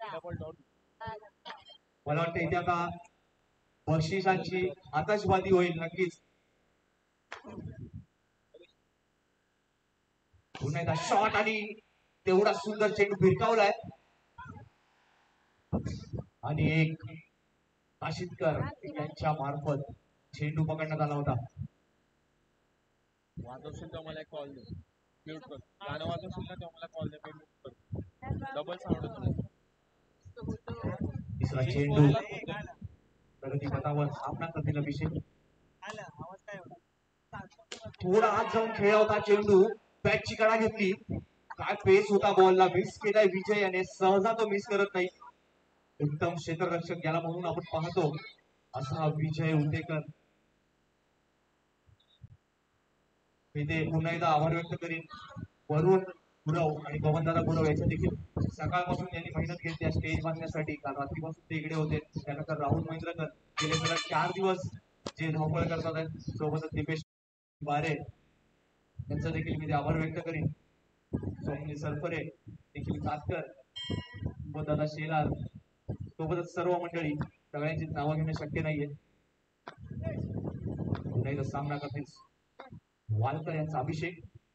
मला वाटतं इथे आता बक्षिसांची आतषबाजी होईल नक्कीच. पुन्हा एकदा शॉट आणि तेवढा सुंदर चेंडू भिरकावलाय आणि एक काशिदकर यांच्या मार्फत चेंडू पकडण्यात आला होता. वाजवशील तर मला कॉल दे, म्यूट कर. गाणं वाजवशील ना तेव्हा मला कॉल दे, मी म्यूट कर. डबल साऊंड होतो. तिसरा चेंडू प्रगतीपथावर सामना करतील अभिषेक. थोडा आत जाऊन खेळला होता चेंडू, बॅटची कडा घेतली. काय पेस होता बॉलला, मिस केलाय विजय याने. सहजा तो मिस करत नाही. उत्तम क्षेत्ररक्षक याला म्हणून आपण पाहतो असा विजय उंदेकर. इथे पुन्हा एकदा आभार व्यक्त करीन वरुण गुरव आणि पवनदादा गुरव यांच्या देखील. सकाळपासून त्यांनी मेहनत घेतली आहे स्टेज बांधण्यासाठी. काल रात्रीपासून ते इकडे होते. त्यानंतर राहुल महेंद्रकर गेले सलग 4 दिवस जे धावपळ करतात आहेत. सोबतच दीपेश बारे यांचा देखील मी आभार व्यक्त करीन. सोमनी सरफरे, निखिल कातकर व दादा शेलार सोबतच सर्व मंडळी, सगळ्यांची नावं घेणं शक्य नाहीये. पुन्हा एकदा सामना करतील वालकर यांचा अभिषेक.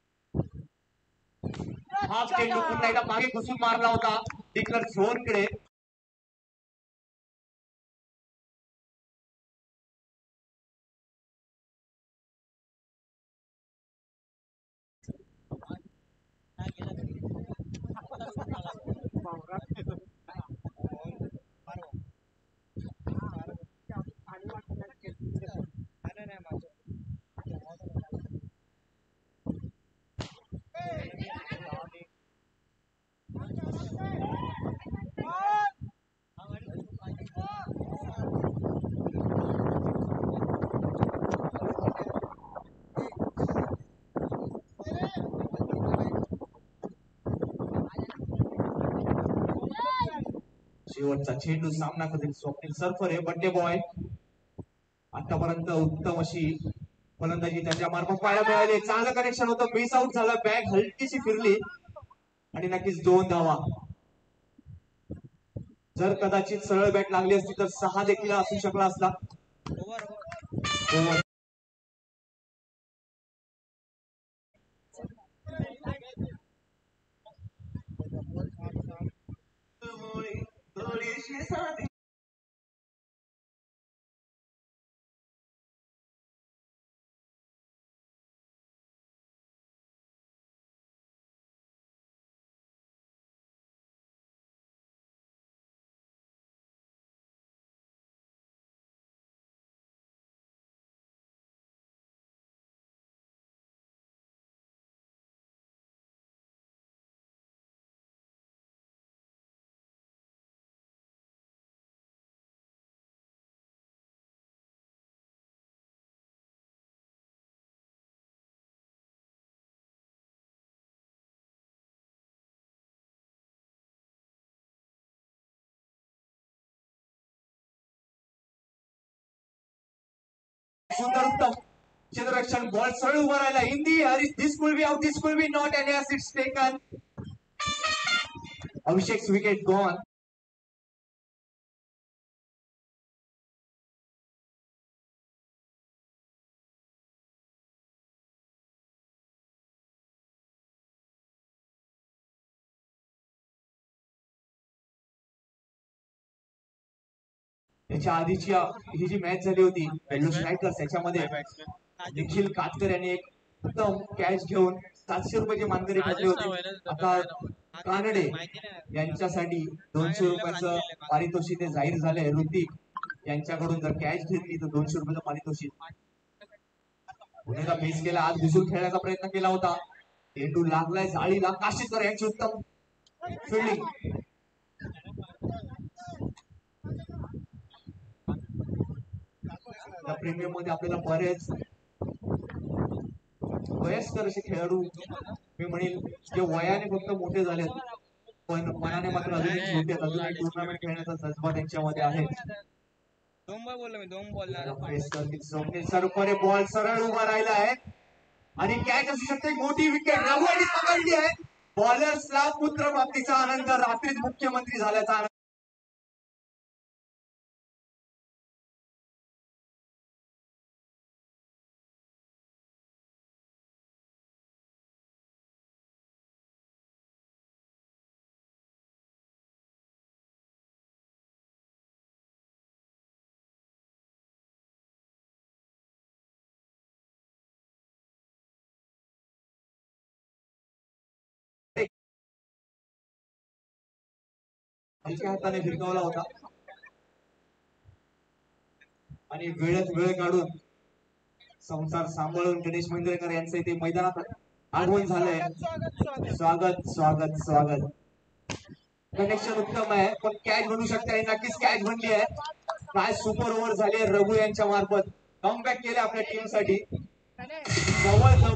हा चेंडू पुन्हा एकदा मागे घुसून मारला होता डिक्लर झोनकडे. शेवटचा चेंडू सामना करतील स्वप्नील सरफरे, बड्डे बॉय. आतापर्यंत उत्तम अशी फलंदाजी त्यांच्या मार्फत पाहायला मिळाली. चांगलं कनेक्शन होतं, मिस आउट झालं, बॅग हलकीशी फिरली आणि नक्कीच 2 धावा. जर कदाचित सरळ बॅट लागली असती तर 6 देखील असू शकला असता. सुंदर उत्तम क्षेत्ररक्षण, बॉल सरळ उभा राहिला. In the air, this will be out, this will be not, anyways it's taken. Abhishek wicket gone. त्याच्या आधीची ही जी मॅच झाली होती बेल्लो स्ट्रायकर्स, त्याच्यामध्ये निखिल कातकर यांनी एक उत्तम कॅच घेऊन 700 रुपयाची मानकरी ठरली होती. आता कानडे यांच्यासाठी 200 रुपयाचं पारितोषिक जाहीर झालंय. ऋतिक यांच्याकडून जर कॅच घेतली तर 200 रुपयाचं पारितोषिक. पुण्याला मिस केला, आज घुसून खेळण्याचा प्रयत्न केला होता. चेंडू लागलाय जाळीला. काशीदकर यांची उत्तम फिल्डिंग. या प्रीमियम मध्ये आपल्याला बरेच वयस्कर असे खेळाडू, मी म्हणेल जे वयाने फक्त मोठे झालेत पण मनाने मात्र अजूनही छोटे आहेत. अजूनही टुर्नामेंट खेळण्याचा जज्बा त्यांच्यामध्ये आहे. सरफरे बॉल सरळ उभा राहिला आहे आणि कॅच असू शकते. मोठी विकेट राहुल पकडली आहे. बॉलर्सला पुत्रप्राप्तीचा आनंद, रात्रीत मुख्यमंत्री झाल्याचा आनंद. हलक्या हाताने भिरकावला होता आणि वेळेत वेळ काढून संसार सांभाळून गणेश मंदिरकर यांचं इथे मैदानात आगमन झालंय. स्वागत स्वागत स्वागत. कनेक्शन उत्तम आहे, पण कॅच बनू शकते आणि नक्कीच कॅच बनली आहे. काय सुपर ओव्हर झाली रघु यांच्या मार्फत. कमबॅक केले आपल्या टीम साठी. जवळ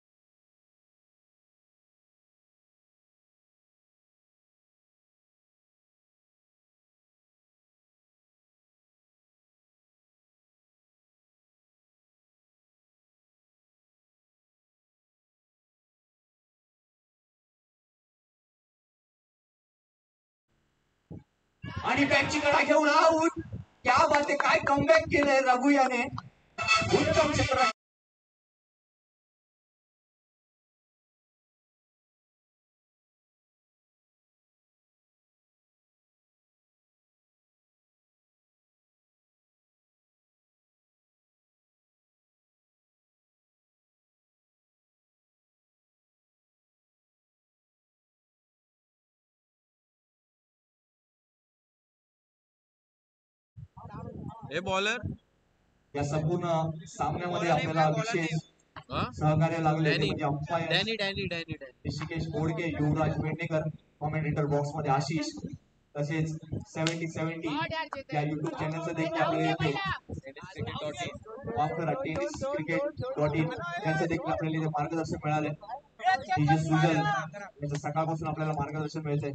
आणि बॅटची कडा घेऊन आऊट. क्या बात आहे, काय कमबॅक केलंय रघु याने. उत्तम क्षेत्र. हे बॉलर या संपूर्ण सामन्यामध्ये आपल्याला विशेष सहकार्य लागले म्हणजे umpire Rishikesh Bodke, Yuvraj Pednekar, commentator box मध्ये आशिष, तसेच 70-70 या युट्यूब चॅनलचं देखील आपल्याला इथे वापर टेनिस क्रिकेट.in यांचं देखील आपल्याला इथे मार्गदर्शन मिळाले. डीजे सुजल यांचं सकाळपासून आपल्याला मार्गदर्शन मिळतंय.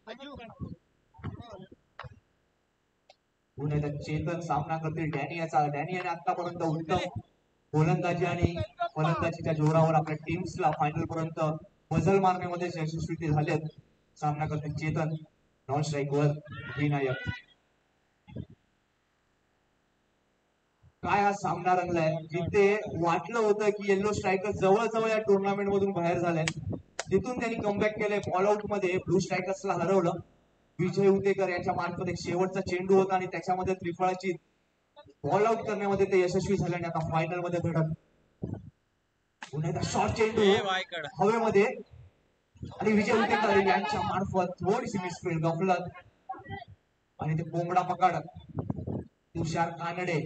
चेतन सामना करतील डॅनी याचा. डॅनी याने आतापर्यंत उत्तम गोलंदाजी आणि फलंदाजीच्या जोरावर आपल्या टीम्सला फायनल पर्यंत मजल मारण्यामध्ये यशस्वी झालेत. सामना करतील चेतन. नॉन स्ट्राईक वर विनायक. काय हा सामना रंगलाय. जिथे वाटलं होतं की येल्लो स्ट्रायकर जवळ या टुर्नामेंट मधून बाहेर झालाय, तिथून त्यांनी कमबॅक केलंय. ऑल आउट मध्ये ब्लू स्ट्रायकर्सला हरवलं. विजय उतेकर यांच्या मार्फत एक शेवटचा चेंडू होता आणि त्याच्यामध्ये त्रिफळाची ऑल आउट करण्यामध्ये ते यशस्वी झाले आणि आता फायनल मध्ये धडक. पुन्हा एकदा शॉर्ट चेंडू हवेमध्ये आणि विजय उतेकर यांच्या मार्फत थोडीशी मिसफील्ड, गफलत आणि ते कोंबडा पकड. तुषार कानडे.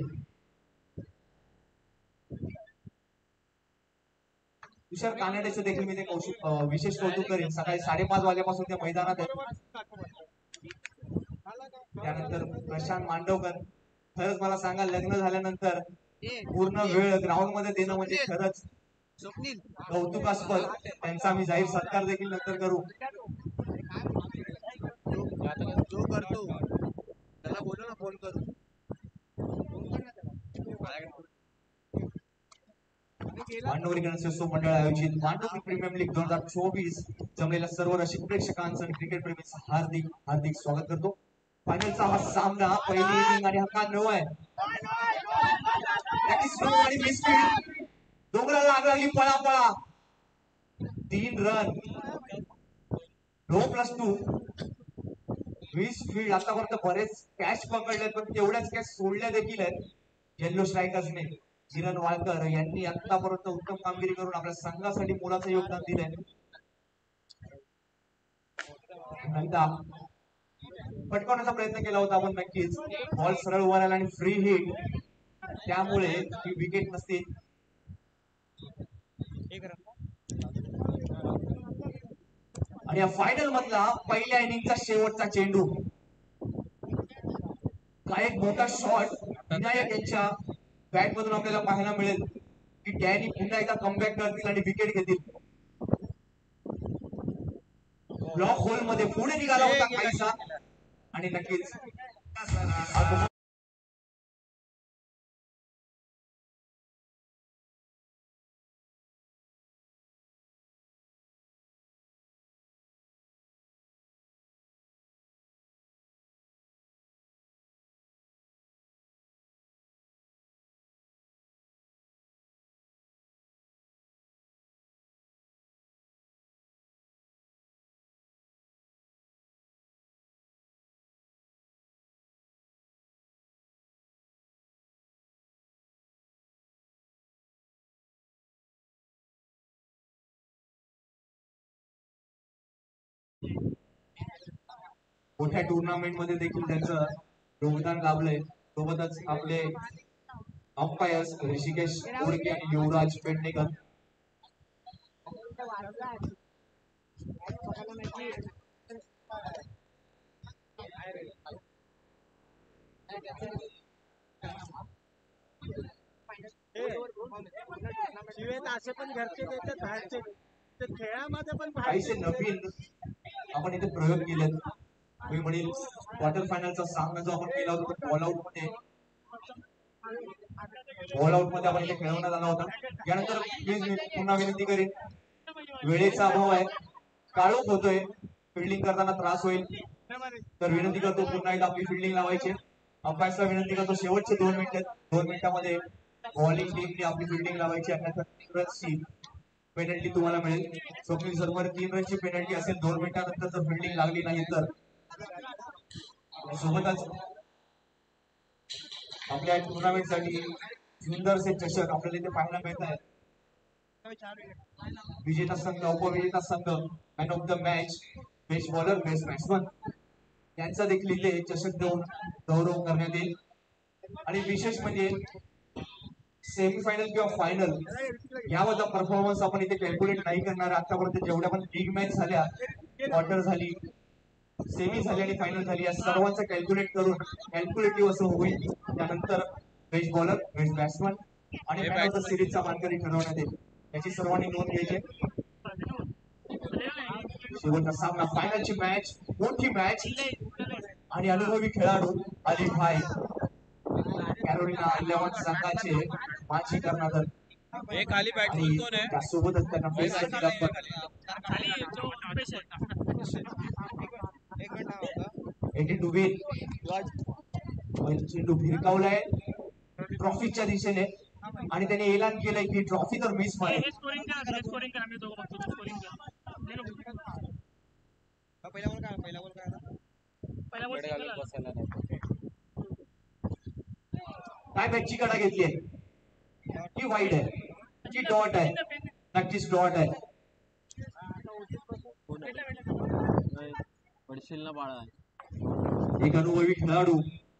तुषार कानडेचं देखील मी ते विशेष कौतुक करेन. सकाळी 5:30 वाजल्यापासून त्या मैदानात आहे. त्यानंतर प्रशांत मांडवकर. खरंच मला सांगा, लग्न झाल्यानंतर पूर्ण वेळ ग्राउंड मध्ये देणं म्हणजे खरंच कौतुकास्पद. त्यांचा आम्ही जाहीर सत्कार देखील नंतर करू. जो करतो त्याला बोलू ना, फोन करू. मांडवली गणेशोत्सव मंडळ आयोजित मांडवली प्रीमियर लीग 2024 जमलेल्या सर्व रसिक प्रेक्षकांचं आणि क्रिकेट प्रेमींचं हार्दिक हार्दिक स्वागत करतो. फायनलचा हा सामना पहिली इनिंग आणि हा नो आहे. आणि मिसफील्ड. डोंगराला लागली पळा 3 रन. 2+2. मिसफील्ड. आतापर्यंत बरेच कॅच पकडले, पण तेवढ्याच कॅच सोडल्या देखील आहेत येल्लो स्ट्रायकर्सने. किरण वाळकर यांनी आतापर्यंत उत्तम कामगिरी करून आपल्या संघासाठी मोलाचं योगदान दिलंय. पटकवण्याचा प्रयत्न केला होता आपण नक्कीच. बॉल सरळ वर आला आणि फ्री हिट, त्यामुळे ही विकेट नसते. आणि या फायनल मधला पहिल्या इनिंगचा शेवटचा चेंडू. हा एक मोठा शॉट विनायक यांच्या बॅट मधून आपल्याला पाहायला मिळेल की डॅनी पुन्हा एकदा कमबॅक करतील आणि विकेट घेतील. ब्लॉक होल मध्ये पुढे निघाला होता काहीसा आणि नक्कीच मोठ्या टुर्नामेंट मध्ये देखील त्यांचं योगदान लाभलंय. सोबतच आपले अंपायर्स ऋषिकेश गोडके आणि युवराज पेडणेकर. असे पण घरचे देतात बाहेरचे ते खेळामध्ये पण काहीसे नवीन आपण इथे प्रयोग केलेत. मी म्हणेल क्वार्टर फायनलचा सामना जो आपण केला होता तो बॉल आउट मध्ये आपण इथे खेळवण्यात आला होता. यानंतर प्लीज मी पुन्हा विनंती करेन, वेळेचा अभाव आहे, काळोख होतोय, फिल्डिंग करताना त्रास होईल, तर विनंती करतो पुन्हा एकदा आपली फिल्डिंग लावायची. अंपायर्सला विनंती करतो शेवटचे 2 मिनिटांमध्ये बॉलिंग टीमने आपली फिल्डिंग लावायची, अन्यथा 3 रन्सची पेनल्टी तुम्हाला मिळेल. स्वप्नील सरवर 3 रनची पेनल्टी असेल 2 मिनिटांनंतर जर फिल्डिंग लागली नाही तर. सोबतच आपल्या टुर्नामेंट साठी सुंदरसे चषक आपल्याला इथे पाहायला मिळत आहेत. विजेता संघ, उपविजेता संघ, man of the match, best bowler, best batsman यांचा देखील इथे चषक देऊन गौरव करण्यात येईल. आणि विशेष म्हणजे सेमीफायनल किंवा फायनल यामध्ये परफॉर्मन्स आपण इथे कॅल्क्युलेट नाही करणार. आतापर्यंत जेवढ्या पण बिग मॅच झाल्या, क्वार्टर झाली, सेमी झाली आणि फायनल झाली, या सर्वांचं कॅल्क्युलेट करून कॅल्क्युलेटिव्ह असं होईल. त्यानंतर बेस्ट बॉलर, बेस्ट बॅट्समन आणि मॅन ऑफ द सिरीजचा मानकरी ठरवण्यात येईल. याची सर्वांनी नोंद घ्यायची. शेवटचा सामना, फायनलची मॅच, मोठी मॅच आणि अनुभवी खेळाडू अली भाई कॅरोलिना 11 संघाचे माजी कर्णधार. एक खाली बॅट्समन कोण आहे? त्यासोबतच त्यांना फेस करतील आपण 82 बिल चेंडू भिरकावलाय ट्रॉफीच्या दिशेने आणि त्याने ऐलान केलंय की ट्रॉफी तर मिस मारेल. काय बॅटची कडा घेतलीये, की वाईड आहे, की डॉट आहे? नक्कीच डॉट आहे. पडशील ना बाळा. एक अनुभवी खेळाडू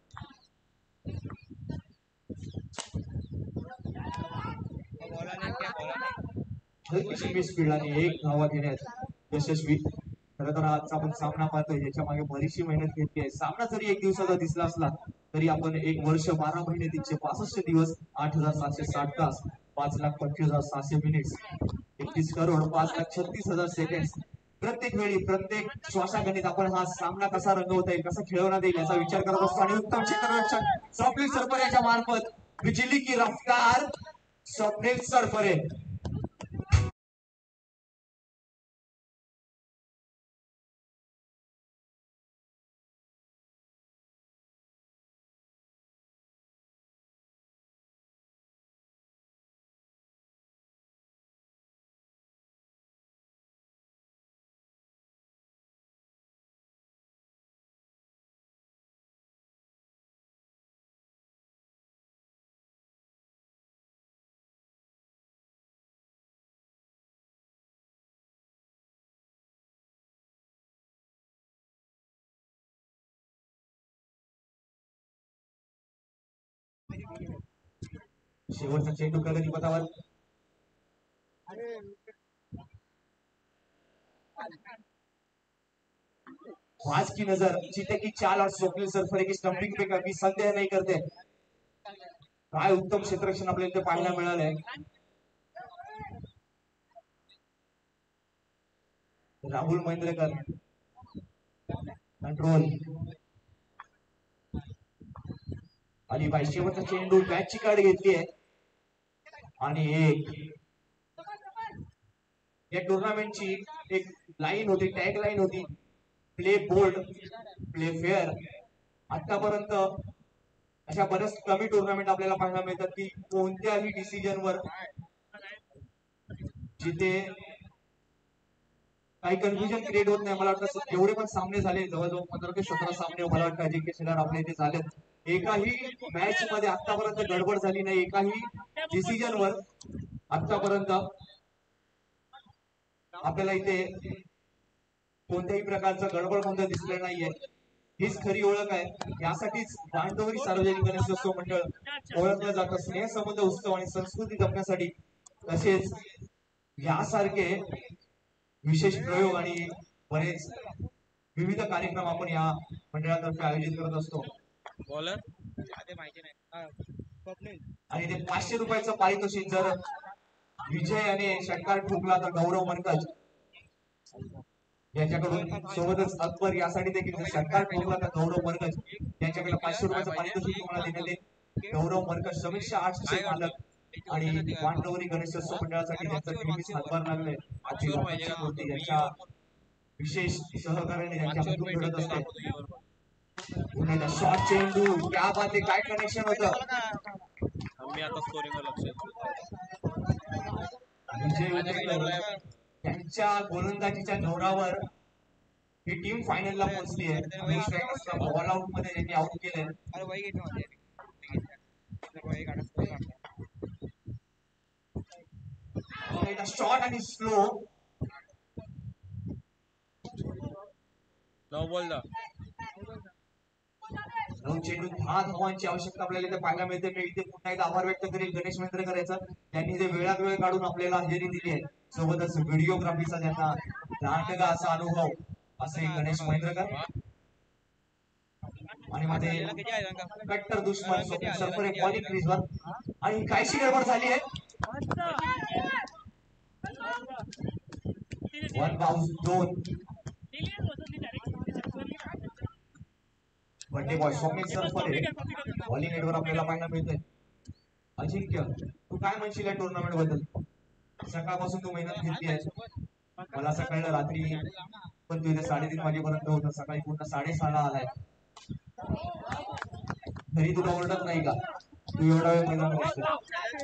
हलकीशी स्पीड आणि 1 धावा घेण्यात यशस्वी. खरं तर आजचा आपण सामना पाहतोय याच्या मागे बरीचशी मेहनत घेतली आहे. सामना जरी 1 दिवसाचा दिसला असला तरी आपण 1 वर्ष 12 महिने 365 दिवस 8760 तास 5,25,600 मिनिट्स 31 करोड 5,36,000 सेकंड प्रत्येक वेळी प्रत्येक श्वासागणित आपण हा सामना कसा रंगवता येईल, कसा खेळवण्यात येईल याचा विचार करत असतो. आणि उत्तम क्षेत्ररक्षण स्वप्नील सरफरे याच्या मार्फत बिजली की रफ्तार स्वप्नील सरफरे. शेवटचा चेंडू प्रगतीपथावर. ख्वाज की नजर, जीते की चाल और स्वप्नील सरफरे की स्टंपिंग पे कभी संदेह नहीं करते. काय उत्तम क्षेत्ररक्षण आपल्याला इथे पाहायला मिळालंय. राहुल महेंद्रकर कंट्रोल. अलीबाई शेवटचा चेंडू बॅटची कार्ड घेतलीये आणि या टुर्नामेंटची एक लाईन होती, टॅग लाईन होती, प्ले बोल्ड प्ले फेअर. आतापर्यंत अशा बऱ्याच कमी टुर्नामेंट आपल्याला पाहायला मिळतात की कोणत्याही डिसिजनवर जिथे काही कन्फ्युजन क्रिएट होत नाही. मला वाटतं एवढे पण सामने झाले, जवळजवळ 15 ते 17 सामने मला वाटतं एज्युकेशन आपल्या इथे झालेत. एकाही मॅच मध्ये आतापर्यंत गडबड झाली नाही, एकाही डिसिजनवर आतापर्यंत आपल्याला इथे कोणत्याही प्रकारचं गडबड कोणतं दिसलं नाहीये. हीच खरी ओळख आहे. यासाठीच दांडोरी सार्वजनिक गणेशोत्सव मंडळ ओळखलं जातं. स्नेह संबंध उत्सव आणि संस्कृती जपण्यासाठी. तसेच यासारखे विशेष प्रयोग आणि बरेच विविध कार्यक्रम आपण या मंडळातर्फे आयोजित करत असतो. बॉलर आणि ते 500 रुपयाचं पारितोषिक जर विजय आणि षटकार ठोकला तर गौरव मनकज यांच्याकडून सोबतच अकबर यासाठी देखील षटकार ठोकला तर गौरव मनकज यांच्याकडे 500 रुपयाचं पारितोषिक तुम्हाला देण्यात येईल. गौरव मनकज समीक्षा आर्ट्सचे मालक आणि वांडवरी गणेशोत्सव मंडळासाठी त्यांचं नेहमीच हातभार लागलंय. आपली लोकांची मूर्ती यांच्या विशेष सहकार्याने त्यांच्या हातून घडत असते. शॉर्ट चेंडू क्या बात आहे, काय कनेक्शन होतं. मी आता स्कोरिंगवर लक्ष विजय उदयकर त्यांच्या गोलंदाजीच्या जोरावर ही टीम फायनलला पोहोचली आहे. बॉल आउट मध्ये त्यांनी आउट केलंय. शॉर्ट आणि स्लो. 9 बॉल दा चेंडू 10 धावांची आवश्यकता आपल्याला इथे पाहायला मिळते. मी इथे पुन्हा एकदा आभार व्यक्त करेल गणेश करायचं त्यांनी जे वेळात वेळ काढून आपल्याला हजेरी दिली आहे. सोबतच व्हिडिओग्राफीचा त्यांना दांडगा असा अनुभव असे गणेश महेंद्रकर आणि माझे कट्टर दुश्मन स्वप्नील सरफरे बॉलिंग क्रीजवर. आणि कायशी गडबड झाली आहे. 1 bounce 2 wonder boy Swapnil Sarfare bowling एडवर आपल्याला पाहायला मिळतंय. अजिंक्य तू काय म्हणशील या टुर्नामेंट बद्दल. सकाळपासून तू मेहनत घेतली आहे. मला असं कळलं रात्री पण तू इथे 3:30 वाजेपर्यंत होता. सकाळी पूर्ण 6:30 ला आलाय. घरी तुला ओरडत नाही का तू एवढा वेळ मैदान बसतो.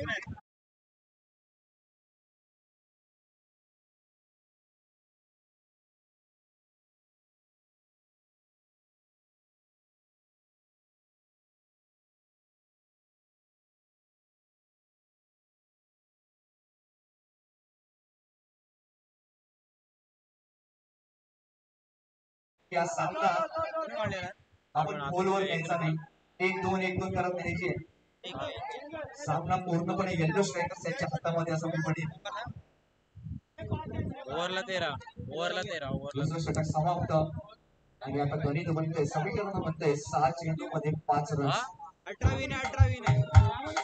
या सामना आपण गोलवर घ्यायचा नाही. 1-2 1-2 करत न्यायची. सामना पूर्णपणे येल्लो स्ट्रायकर्स यांच्या हातामध्ये असं मी म्हणेन. ओव्हरला 13 दुसरं षटक समाप्त. आणि आता गणित बनतंय समीकरण बनतंय 6 चेंडू मध्ये 5 रन्स. 18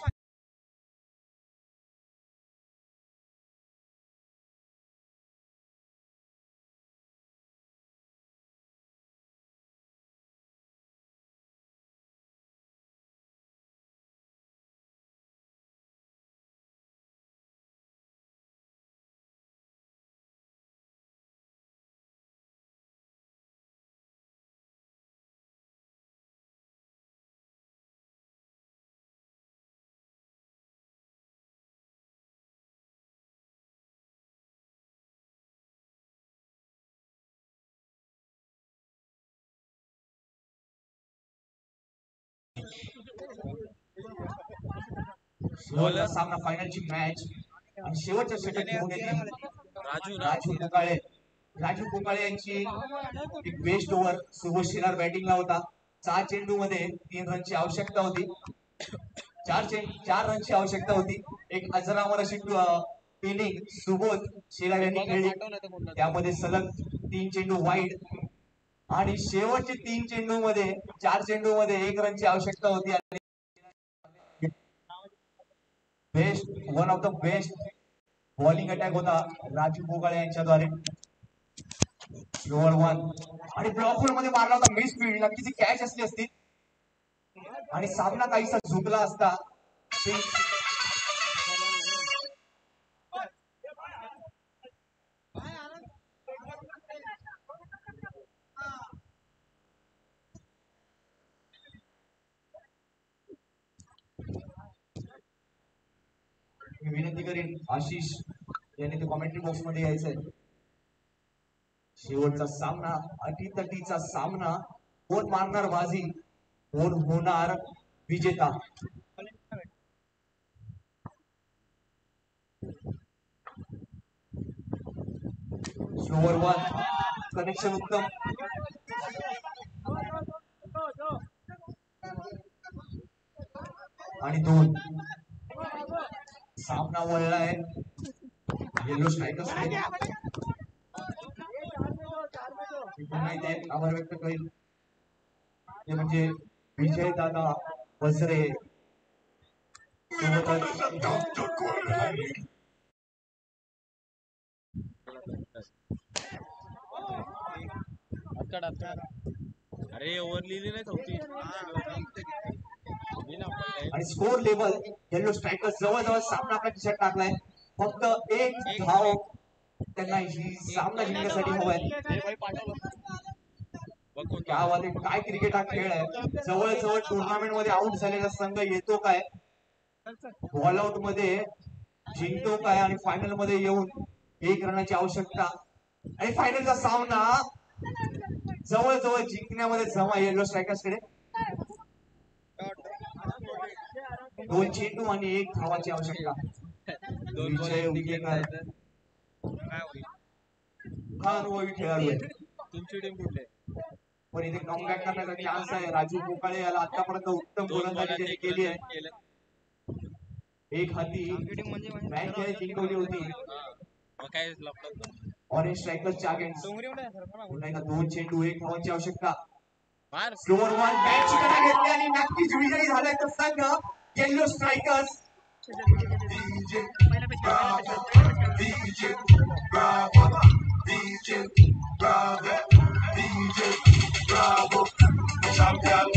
सामना फायनलची मॅच आणि शेवटच्या षटक घेऊन येतील राजू कोकाळे यांची एक बेस्ट ओव्हर. सुबोध शेलार बॅटिंगला होता. 4 चेंडू मध्ये 3 रनची आवश्यकता होती. 4 रनची आवश्यकता होती. एक अजरामर अशी फिनिंग सुबोध शेलार यांनी खेळली. त्यामध्ये सलग 3 चेंडू वाईड आणि शेवटचे 3 चेंडू मध्ये 4 चेंडू मध्ये 1 रनची आवश्यकता होती. Best one of the best bowling attack होता राजू कोकाळे यांच्याद्वारे. ओव्हर 1 आणि ब्लॉक मध्ये मारला होता. मिस फील्ड नक्कीच कॅच असली असती आणि सामना काहीसा झुकला असता. मी विनंती करीन आशिष यांनी ते कॉमेंट्री बॉक्स मध्ये यायचंय. शेवटचा सामना अटीतटीचा सामना. कोण मारणार बाजी, कोण होणार विजेता. ओव्हर 1 कनेक्शन उत्तम. आणि 2. सामना वळला आहे येलो स्ट्रायकर्स पुन्हा इथे एक आभार व्यक्त करेल ते म्हणजे विजय दादा वसरे अरे ओव्हर लिहिली नाही चौथी आणि स्कोर लेवल येलो स्ट्रायकर्स जवळजवळ सामना आपल्या खिशात टाकलाय फक्त एक धाव त्यांना ही सामना जिंकण्यासाठी हवाय क्या बात आहे काय क्रिकेट हा खेळ आहे जवळजवळ टुर्नामेंट मध्ये आउट झालेला संघ येतो काय बॉल आउट मध्ये जिंकतो काय आणि फायनल मध्ये येऊन 1 रनाची आवश्यकता आणि फायनलचा सामना जवळजवळ जिंकण्यामध्ये जमा येलो स्ट्रायकर्स कडे 2 चेंडू आणि 1 धावाची आवश्यकता विजय उकेकर हा अनुभवी खेळाडू आहे तुमची टीम कुठली आहे? पण इथे कमबॅक करण्याचा चान्स आहे राजू पोकाळे याला आतापर्यंत उत्तम गोलंदाजी त्यांनी केली आहे एक हाती मॅच जिंकवली होती ऑरेंज स्ट्रायकर्सच्या अगेन्स्ट पुन्हा एकदा 2 चेंडू 1 धावांची आवश्यकता स्लोअर वन बॅट चिकन घेतली आणि नक्कीच विजयी झालाय तर संघ yellow strikers DJ Bravo, champion